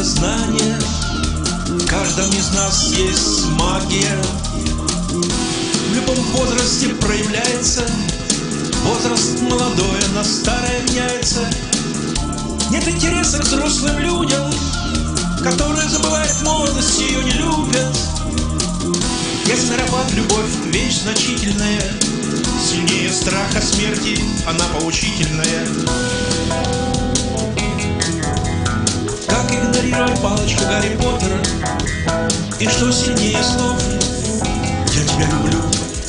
знание. В каждом из нас есть магия. В любом возрасте проявляется. Возраст молодое на старое меняется. Нет интереса к взрослым людям, которые забывают молодость, ее не любят. Ясный аромат, любовь, вещь значительная. Сильнее страха смерти, она поучительная. Как игнорировать палочку Гарри Поттера? И что сильнее слов «Я тебя люблю».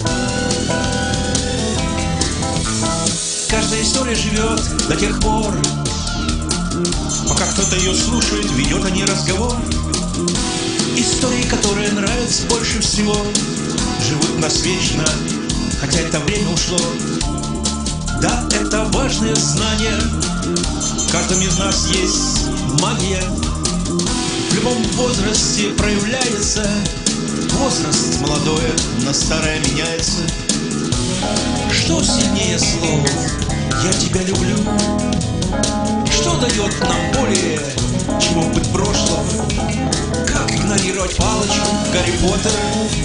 Каждая история живет до тех пор, пока кто-то ее слушает, ведет о ней разговор. Истории, которые нравятся больше всего, живут в нас вечно, хотя это время ушло. Да, это важное знание. В каждом из нас есть магия. В любом возрасте проявляется. Возраст молодое на старое меняется. Что сильнее слов «Я тебя люблю»? Что дает нам более, чем опыт прошлого? Как игнорировать палочку Гарри Поттера?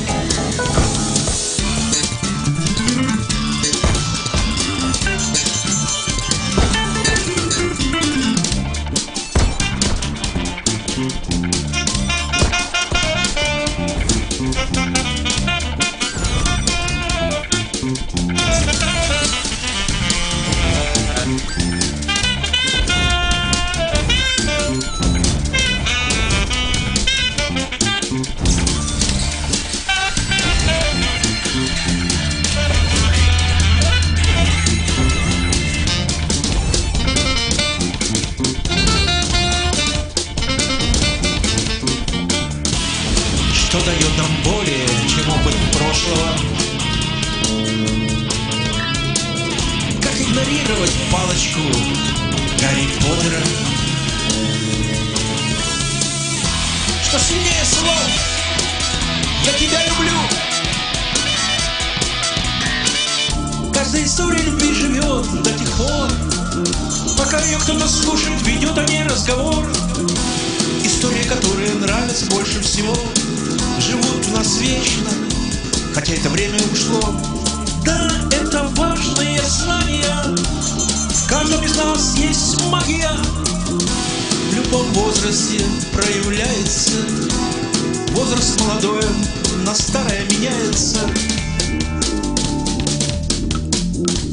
Что дает нам более, чем опыт прошлого? Как игнорировать палочку Гарри Поттера? Что сильнее слов «Я тебя люблю»? Каждая история любви живет до тех пор, пока ее кто-то слушает, ведет о ней разговор. Истории, которые нравятся больше всего, живут в нас вечно, хотя это время ушло. Да, это важные знания. В каждом из нас есть магия. В любом возрасте проявляется. Возраст молодое на старое меняется.